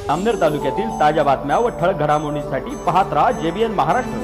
अमनेर तालुक्यातील ताज्या बातम्या व ठळक घडामोडींसाठी पाहत राहा JBN महाराष्ट्र।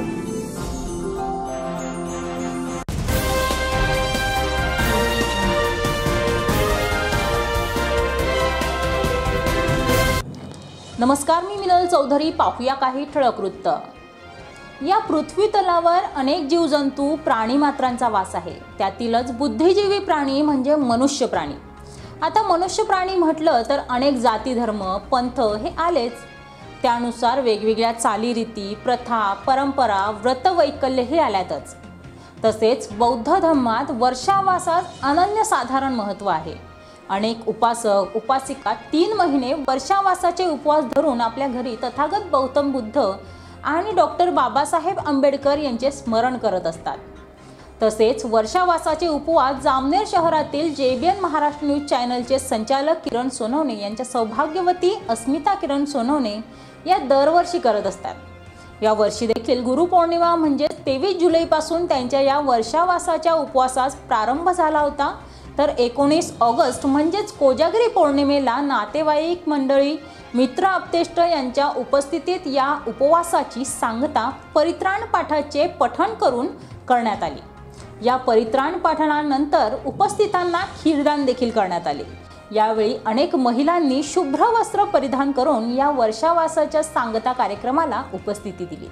नमस्कार, मी मिनल चौधरी। पाहूया काही ठळक वृत्त। या पृथ्वी तलावर अनेक जीवजंतू प्राणी मात्रांचा वास आहे। त्यातीलच बुद्धिजीवी प्राणी म्हणजे मनुष्य प्राणी। आता मनुष्य प्राणी म्हटलं तर अनेक जाती धर्म पंथ हे आलेच। त्यानुसार वेगवेगळ्या चालीरीती प्रथा परंपरा व्रत वैकल्य हे आल्यातच। तसेच बौद्ध धर्मात वर्षावासास अनन्यसाधारण महत्त्व आहे। अनेक उपासक उपासिका 3 महिने वर्षावासाचे उपवास धरून आपल्या घरी तथागत गौतम बुद्ध आणि डॉक्टर बाबासाहेब आंबेडकर यांचे स्मरण करत असतात। तसेच वर्षावासाचे उपवास जामनेर शहरातील JBN महाराष्ट्र न्यूज चॅनलचे संचालक किरण सोनवणे यांच्या सौभाग्यवती अस्मिता किरण सोनवणे या दरवर्षी करत असतात। या वर्षी देखील गुरुपौर्णिमा म्हणजे 23 जुलैपासून त्यांच्या या वर्षावासाच्या उपवासास प्रारंभ झाला होता। तर 19 ऑगस्ट म्हणजेच कोजागिरी पौर्णिमेला नातेवाईक मंडळी मित्र आप्तेष्ट यांच्या उपस्थितीत या उपवासाची सांगता परित्राण पाठाचे पठण करून करण्यात आली। या परित्राण पाठणानंतर उपस्थितांना खीरदान देखील करण्यात आले। यावेळी अनेक महिलांनी शुभ्र वस्त्र परिधान करून या वर्षावासाच्या सांगता कार्यक्रमाला उपस्थिती दिली।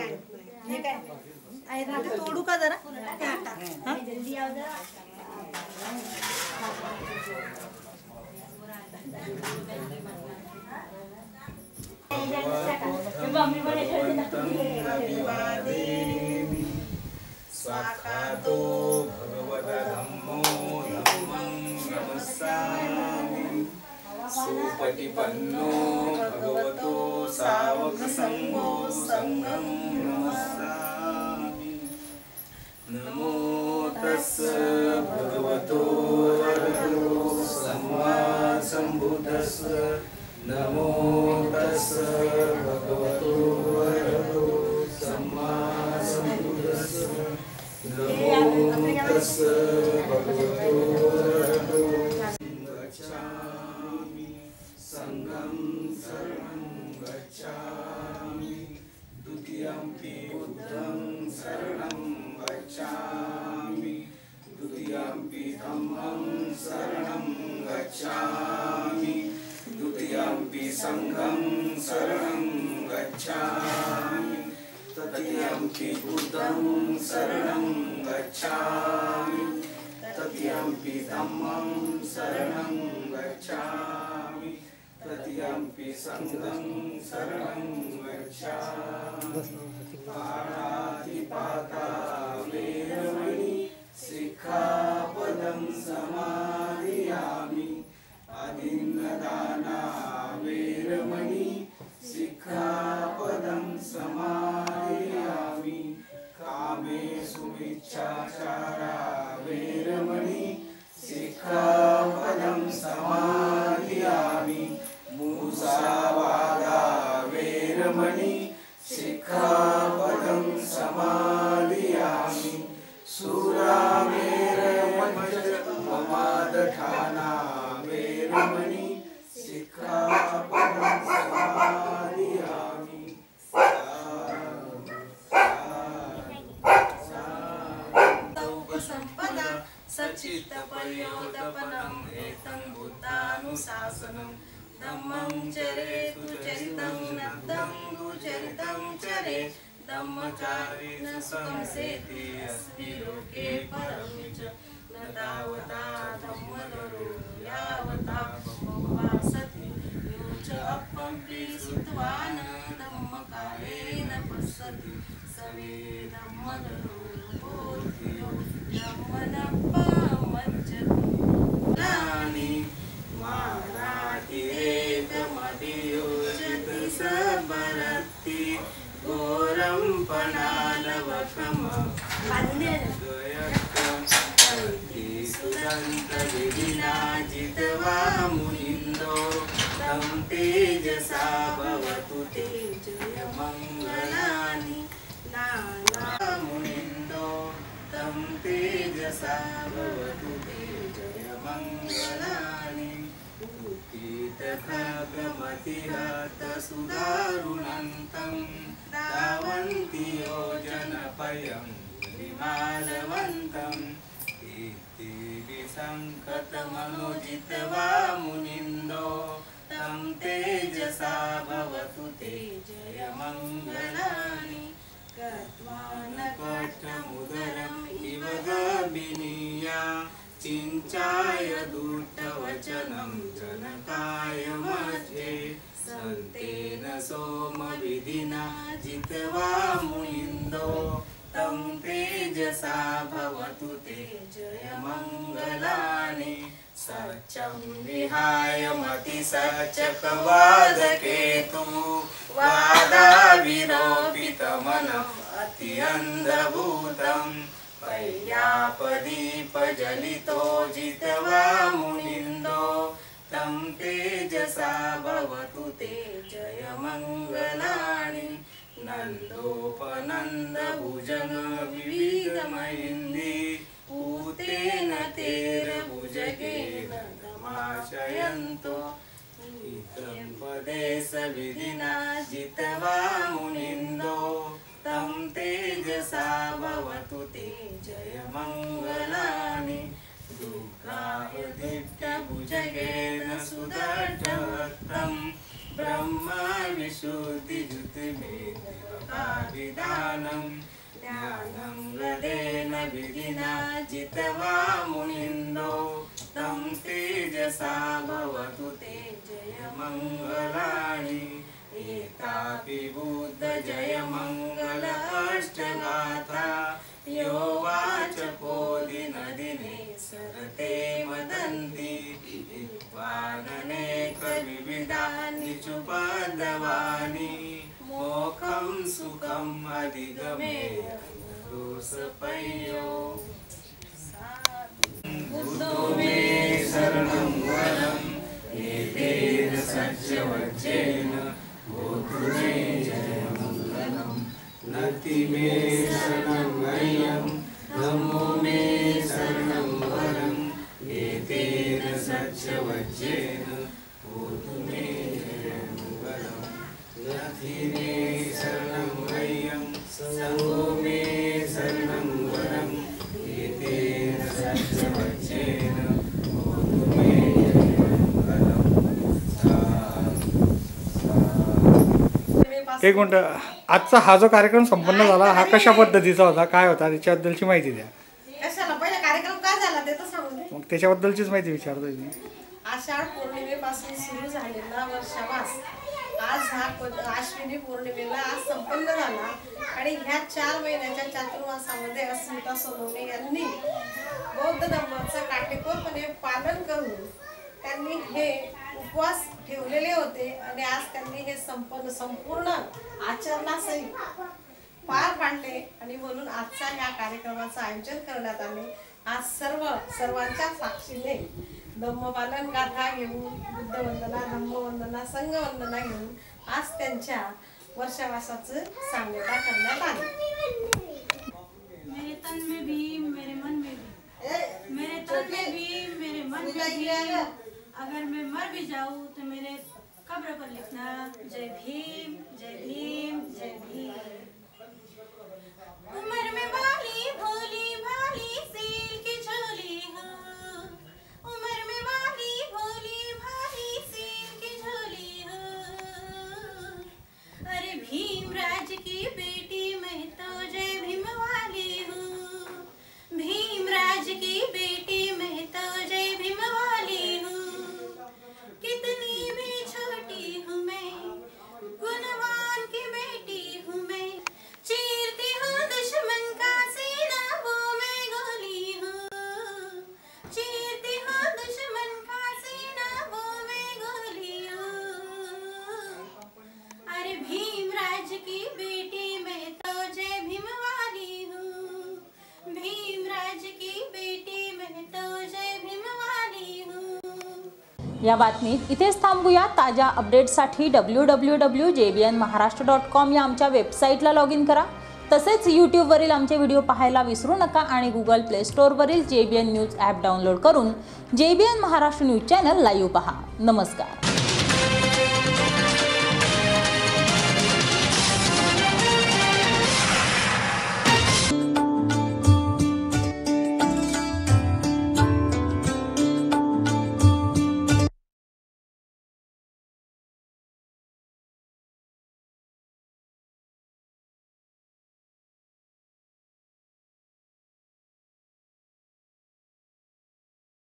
स्वाखातो भगवता धम्मो धम्मं नमस्सामि सुपटिपन्नो भगवतो सावक संघो संघं नमस्सामि नमो तस्स भगवतो अरहतो सम्मा सम्बुद्धस्स नमो तस्स भगवतो अरहतो सम्मा सम्बुद्धस्स नमो तस्स भगवतो अरहतो गच्छामि संघं शरणं गच्छामि द्वितीयंपि बुद्धं शरणं गच्छामि द्वितीयंपि धम्मं शरणं गच्छामि द्वितीयंपि संघं शरणं गच्छामि तृतीयंपि बुद्धं शरणं गच्छामि तृतीयंपि धम्मं शरणं गच्छामि तृतीयंपि संघं शरणं गच्छामि पाणातिपाता वेरमणि सिक्खापदं समादियामि आदिन्नदाना वेरमणि सिक्खापदं समादियामि कामेषु मिच्छाचारा वेरमणि सिक्खापदं समादियामि मुसावादा वेरमणि सिक्खापदं समादियामि सुरामेरमज्जपमादठाना वेरमणि सिक्खापदं समादियामि संपदा सच्चित्तपर्योदपनम् एतं भूतानुशासनं धम्मं चरेतु चरितं नद्धं गुचरितं चरे धम्मचारेण सुखं सेति अस्मिन् लोके परं च न तावता धम्मदरो यावता वासति यो च अपम्पि सुत्वान् धम्मकारेण पश्यति सवे धम्मदरो बोधियो धम्मनप्पमज्जति माराति एकमधियोचति सबरति घोरं पणालवकम् सुदन्तविधिना जितवा प्रतिहत सुदारुणन्तं धावन्ति योजनपयं विमालवन्तम् इति विसङ्कतमनुजित्वा मुनिन्दो तं तेजसा भवतु ते जयमङ्गलानि कट्वानकटमुदरम् इव गभिनीया चिञ्चाय दुष्टवचनं जनकाय मध्ये सन्तेन सोमविधिना जित्वा मुनिन्दो तं तेजसा भवतु ते जयमङ्गलानि सत्यं विहाय मतिसच्चकवादकेतु वादाविरोपितमनम् अत्यन्धभूतं वैयापदीपजलितो जित्वा मुनिन्दो तं तेजसा भवतु ते जयमङ्गलानि नन्दोपनन्दभुजङ् विविधमहिन्दी पूतेन तेरभुजगेन गमाशयन्तो इतं पदेशविधिना जित्वा मुनिन्दो तं तेजसा भवतु ते जयमङ्गलानि दुर्गादित्यभुजगेन सुदर्शवक्त्रं ब्रह्मा विशुद्धिजुतिमेकाभिधानं ज्ञानं गदेन विधिना जित्वा मुनिन्दो तं तेजसा भवतु ते जयमङ्गलानि एतापि बुद्ध जयमङ्गल अष्टगाथा यो वाचको दिनदिने सरते वदन्ति विद्वाननेकविविधानि चुपदवानि मोक्षं सुखम् अधिगमेय दोषपय्यो बुद्धो मे शरणं वरम् एतेन सत्यवचेन होतु मे जयमङ्गलम् नति मे शरणं वयं धम्मो मे शरणं वरम् एतेन सत्यवचेन होतु मे जयमङ्गलम् नति मे शरणं वयं सङ्गो मे शरणं वरम् एतेन सत्यवचेन होतु मे एक मिनिट, आजचा हा जो कार्यक्रम संपन्न झाला हा कशा पद्धतीचा होता, काय होता त्याच्याबद्दलची माहिती द्या. कशाला पहिला कार्यक्रम काय झाला ते तर सांगू दे. मग त्याच्याबद्दलचीच माहिती विचारतोय मी. आषाढ पौर्णिमेपासून सुरू झालेला वर्षावास आज हा आश्विनी पौर्णिमेला आज संपन्न झाला आणि ह्या 4 महिन्याच्या चातुर्मासामध्ये अस्मिता सोनवणे यांनी बौद्ध धर्माचं काटेकोरपणे पालन करून त्यांनी हे उपवास ठेवलेले होते आणि आज त्यांनी हे संपूर्ण आचरणासहित पार पाडले आणि म्हणून आजच्या या कार्यक्रमाचं आयोजन करण्यात आले. आज सर्वांच्या साक्षीने धम्मपालन गाथा घेऊन बुद्धवंदना धम्मवंदना संघवंदना घेऊन आज त्यांच्या वर्षावासाचं सांगता करण्यात आले. मेरे तन में भीम मेरे मन में भीम, मेरे तन में भीम मेरे मन में भीम, अगर मैं मर भी जाऊं तो मेरे कब्र पर लिखना जय भीम जय भीम जय भीम. उम्र में बाली भोली भाली सील की झोली हूँ, उम्र में बाली भोली भाली सील की झोली हूँ. अरे भीमराज की बेटी मैं तो जय भीम वाली हूँ, भीमराज की बेटी मैं तो जय भीम वाली हूँ. कितनी भी छोटी हूँ मैं, गुणवान की बेटी हूँ मैं, चीरती हूँ दुश्मन का सीना वो मैं गोली हूँ, चीरती हूँ दुश्मन का सीना वो मैं गोली हूँ. अरे भीमराज की बेटी मैं तो जय भीम वाली हूँ, भीमराज की बेटी मैं तो जय भीम वाली हूँ. या बातमीत इथेच थांबूया. ताज्या अपडेट्ससाठी www.jbnmaharashtra.com या आमच्या वेबसाईटला लॉग इन करा. तसेच यूट्यूबवरील आमचे व्हिडिओ पाहायला विसरू नका आणि गुगल प्ले स्टोअरवरील JBN न्यूज ॲप डाउनलोड करून JBN Maharashtra news channel live पहा. नमस्कार.